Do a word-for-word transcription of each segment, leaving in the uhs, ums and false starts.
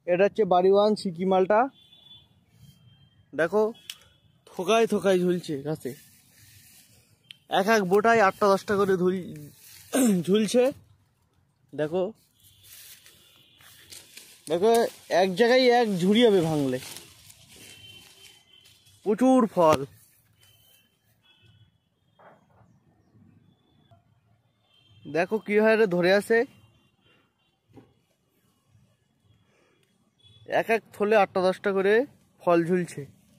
এটা হচ্ছে বাড়িওয়ান সিকি মালটা। দেখো থোকায় থোকায় ঝুলছে গাছে, এক এক বোটায় আটটা দশটা করে ঝুল ঝুলছে। দেখো দেখো এক জায়গায় এক ঝুড়ি হবে ভাঙলে, প্রচুর ফল। দেখো কি হারে ধরে আছে, এক এক থলে আটটা দশটা করে ফল ঝুলছে।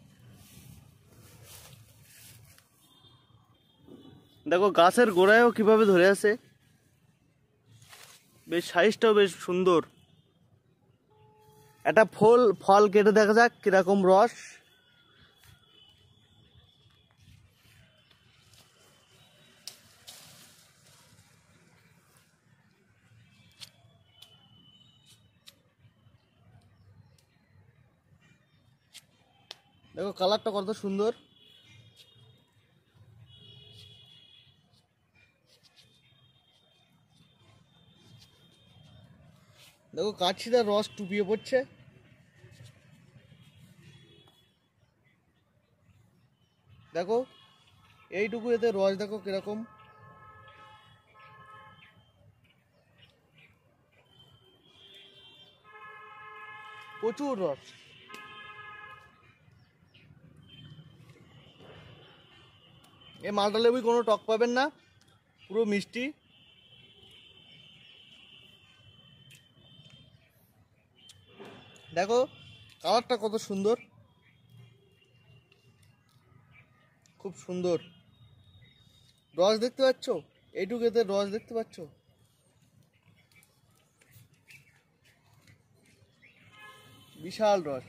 দেখো গাছের গোড়ায়ও কিভাবে ধরে আছে, বেশ সাইজটাও বেশ সুন্দর। একটা ফল ফল কেটে দেখা যাক কিরকম রস। দেখো কালারটা কত সুন্দর। দেখো কাছিটা রস টুপিয়ে পড়ছে। দেখো এইটুকু এতে রস দেখো কিরকম। প্রচুর রস। এই মালটা লেবুই কোনো টক পাবেন না, পুরো মিষ্টি। দেখো কালারটা কত সুন্দর, খুব সুন্দর। রস দেখতে পাচ্ছ, এইটুকু এতে রস দেখতে পাচ্ছ। বিশাল রস।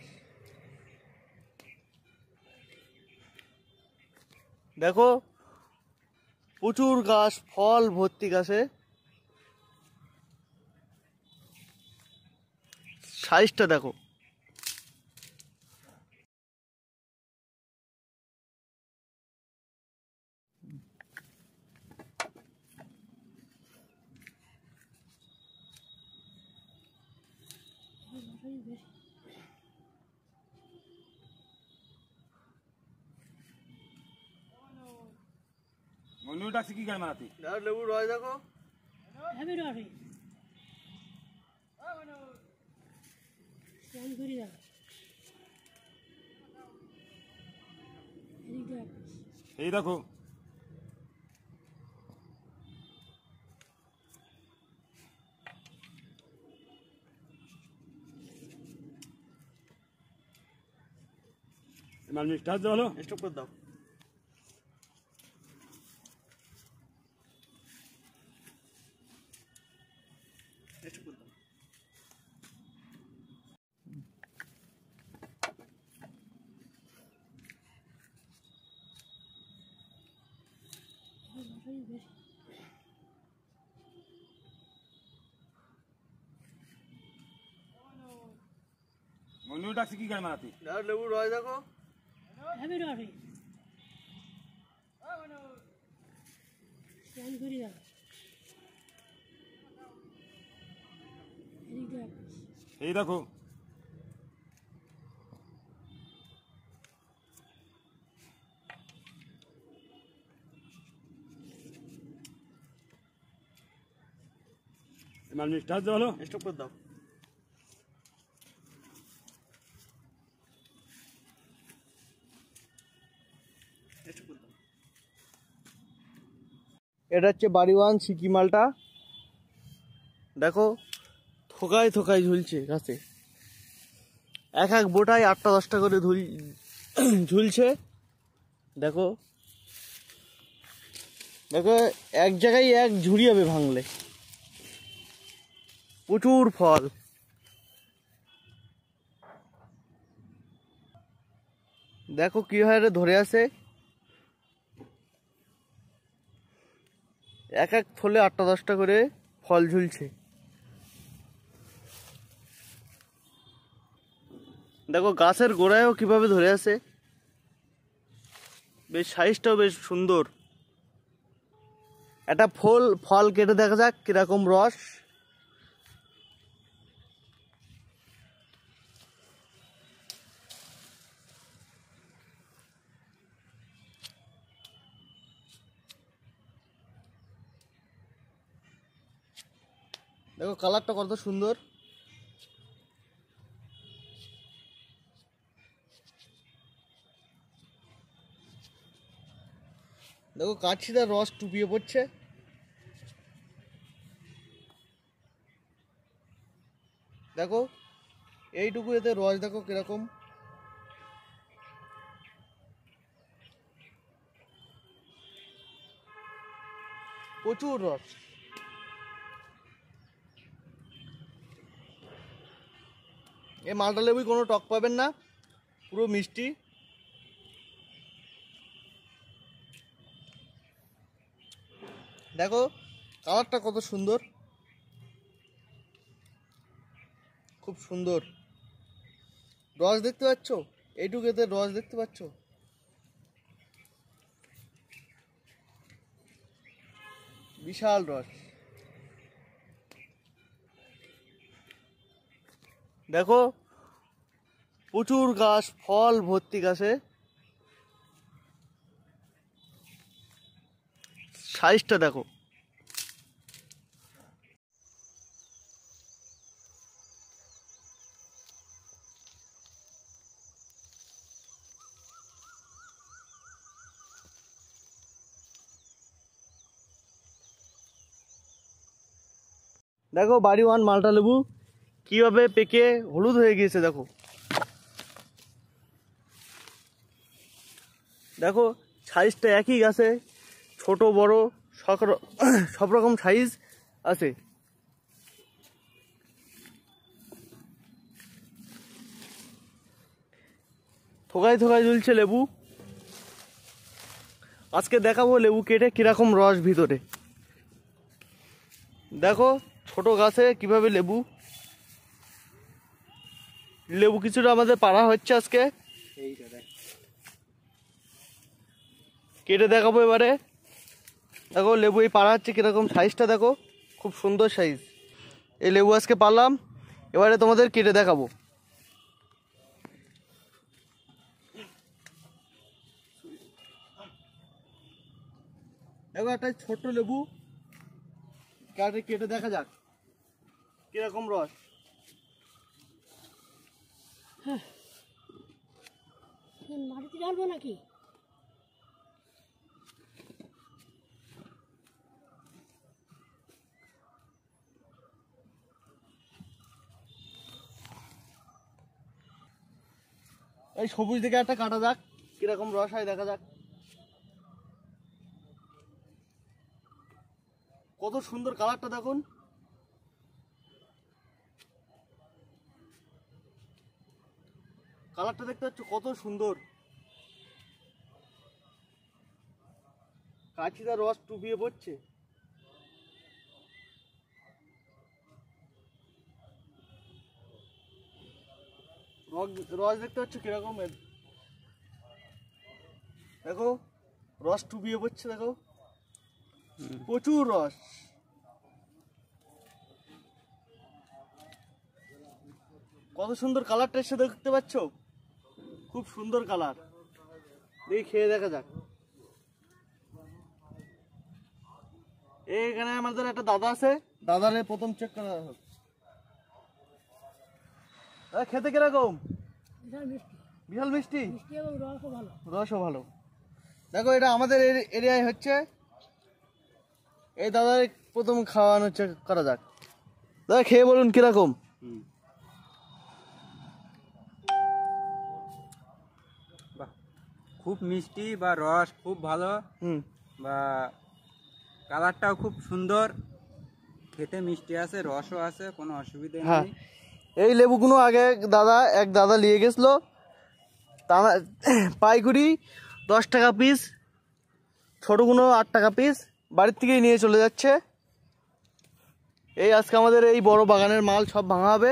দেখো প্রচুর গাছ, ফল ভর্তি গাছে। সাইজটা দেখো। মনু ডাকছে কি গান মারাতি? আর লেবু রস দেখো। আমি রস স্ক্যান করি দাও। এই দেখো মাল মিষ্টি আছে ভালো। স্টপ করে দাও। স্টপ করে দাও। মনু ডাকছে কি গান মারাতি? আর লেবু রস দেখো। আমি রস স্ক্যান করি দাও। এই দেখো মাল মিষ্টি আছে ভালো। স্টপ করে দাও। এটা হচ্ছে বাড়িওয়ান সিকি মালটা। দেখো থোকায় থোকায় ঝুলছে গাছে, এক এক বোটায় আটটা দশটা করে ঝুল ঝুলছে। দেখো দেখো এক জায়গায় এক ঝুড়ি হবে ভাঙলে, প্রচুর ফল। দেখো কি হারে ধরে আছে, এক এক থলে আটটা দশটা করে ফল ঝুলছে। দেখো গাছের গোড়ায়ও কিভাবে ধরে আছে, বেশ সাইজটাও বেশ সুন্দর। একটা ফল ফল কেটে দেখা যাক কিরকম রস। দেখো কালারটা কত সুন্দর। দেখো কাছিটা রস টুপিয়ে পড়ছে। দেখো এইটুকু এতে রস দেখো কিরকম। প্রচুর রস। এই মালটা লেবুই কোনো টক পাবেন না, পুরো মিষ্টি। দেখো কালারটা কত সুন্দর, খুব সুন্দর। রস দেখতে পাচ্ছ, এইটুকু এতে রস দেখতে পাচ্ছ। বিশাল রস। দেখো প্রচুর গাছ, ফল ভর্তি গাছে। সাইজটা দেখো। দেখো বাড়ি ওয়ান মালটা লেবু কিভাবে পেকে হলুদ হয়ে গিয়েছে। দেখো দেখো সাইজটা একই গাছে, ছোট বড় সব রকম সাইজ আছে। থোকায় থোকায় ঝুলছে লেবু। আজকে দেখাবো লেবু কেটে কিরকম রস ভিতরে। দেখো ছোট গাছে কিভাবে লেবু লেবু কিছুটা আমাদের পাড়া হচ্ছে আজকে, কেটে দেখাবো এবারে। দেখো লেবু এই পাড়া হচ্ছে কিরকম, সাইজটা দেখো খুব সুন্দর সাইজ। এই লেবু আজকে পারলাম, এবারে তোমাদের কেটে দেখাবো। দেখো একটা ছোট লেবু কাটে কেটে দেখা যাক কিরকম রস। মাটিতে ঢালবো নাকি? এই সবুজ দিকে একটা কাটা যাক কিরকম রস হয়, দেখা যাক। কত সুন্দর কালারটা দেখুন। কালারটা দেখতে পাচ্ছ কত সুন্দর। কাছিটা রস টুপিয়ে পড়ছে। রস দেখতে পাচ্ছ কিরকম, দেখো রস টুপিয়ে পড়ছে। দেখো প্রচুর রস। কত সুন্দর কালারটা এসে দেখতে পাচ্ছ, খুব সুন্দর কালার। দেখি খেয়ে দেখা যাক। এখানে আমাদের একটা দাদা আছে, দাদারে প্রথম চেক করা হোক। খেতে কিরকম? বিশাল মিষ্টি, বিশাল মিষ্টি, মিষ্টি এবং রসও ভালো। রসও ভালো। দেখো এটা আমাদের এরিয়ায় হচ্ছে। এই দাদার প্রথম খাওয়ানো চেক করা যাক। দাদা খেয়ে বলুন কিরকম। খুব মিষ্টি বা রস খুব ভালো, হুম বা কালারটাও খুব সুন্দর, খেতে মিষ্টি আছে, রসও আছে, কোনো অসুবিধা হ্যাঁ, নেই। এই লেবুগুলো আগে দাদা এক দাদা নিয়ে গেছিলো, তা পাইকুড়ি দশ টাকা পিস, ছোটোগুলো আট টাকা পিস, বাড়ির থেকেই নিয়ে চলে যাচ্ছে। এই আজকে আমাদের এই বড় বাগানের মাল সব ভাঙা হবে।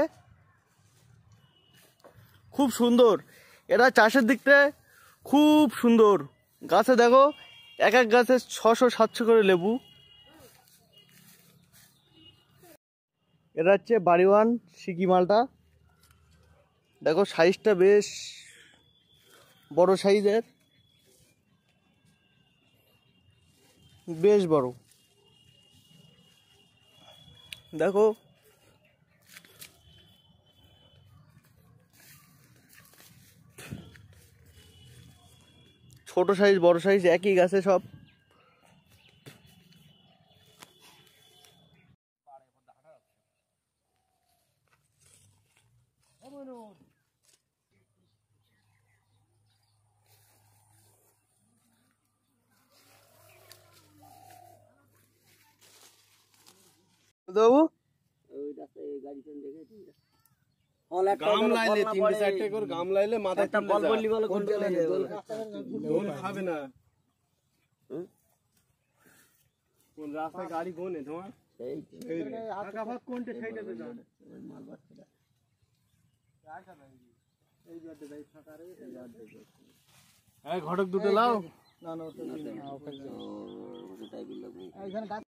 খুব সুন্দর, এটা চাষের দিক থেকে খুব সুন্দর। গাছে দেখো এক এক গাছে ছশো সাতশো করে লেবু। এটা হচ্ছে বাড়িওয়ান সিকি মালটা। দেখো সাইজটা বেশ বড় সাইজের, বেশ বড়। দেখো ছোট সাইজ বড় সাইজ একই গাছে সব। বাবু গাম লাইলে তিনটে চারটে করে গাম লাইলে মাথা বল বললি বলে কোন চলে যায় দোল খাবে না। কোন রাস্তায় গাড়ি কোনে তোমার এই ফাঁকা ফাঁক কোনটা সেইটাতে যাও মাল বাচ্চাটা এই বাদে যাই ফাঁকা রে এই বাদে এই ঘটক দুটো লাও না না ওটা ওটা টাইপ লাগবে এইখানে